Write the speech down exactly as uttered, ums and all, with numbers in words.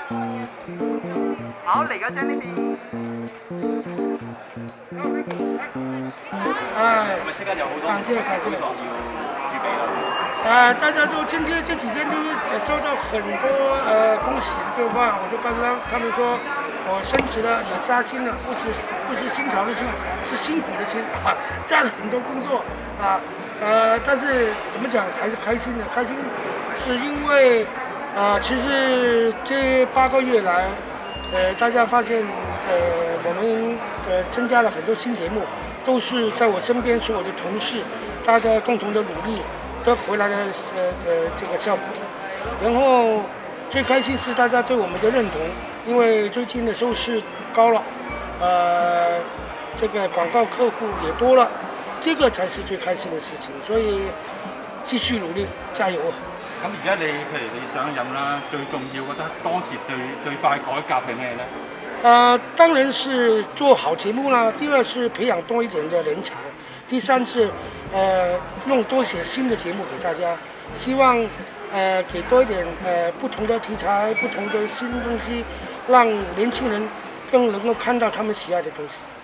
好，嚟嗰張呢邊。 哎，感谢感谢。呃，大家都今天这几天都是收到很多呃恭喜的电话，我就刚刚他们说我升职了，也加薪了，不是不是新潮的薪，是辛苦的辛啊，加了很多工作啊，呃，但是怎么讲还是开心的，开心是因为啊、呃，其实这八个月来，呃，大家发现呃我们呃增加了很多新节目，都是在我身边所有的同事，大家共同的努力。得回来的呃呃这个效果，然后最开心是大家对我们的认同，因为最近的收视高了，呃，这个广告客户也多了，这个才是最開心嘅事情，所以繼續努力，加油！ 咁而家你譬如你上任啦，最重要覺得當時最最快改革係咩呢？ 呃，當然是做好節目啦，第二是培養多一點的人才。第三是，呃，弄多些新的节目给大家，希望，呃，给多一点呃不同的题材、不同的新东西，让年轻人更能够看到他们喜爱的东西。